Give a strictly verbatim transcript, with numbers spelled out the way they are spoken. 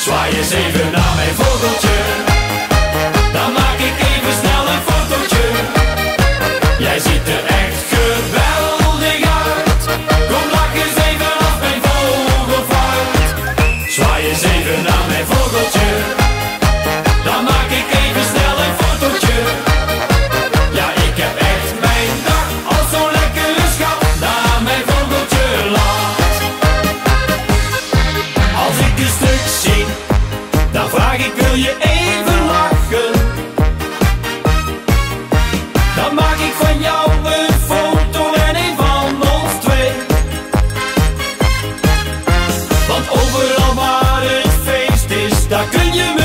Zwaai eens even naar mijn vogeltje, dan maak ik even snel een fotootje. Jij ziet er echt geweldig uit, kom lach eens even als mijn vogelvaart. Zwaai eens even naar mijn vogeltje, dan maak ik even snel een fotootje. Ja, ik heb echt mijn dag als zo'n lekkere schat naar mijn vogeltje laat. Als ik een stuk zie, dan vraag ik, wil je even lachen? Dan maak ik van jou een foto en een van ons twee. Want overal waar het feest is, daar kun je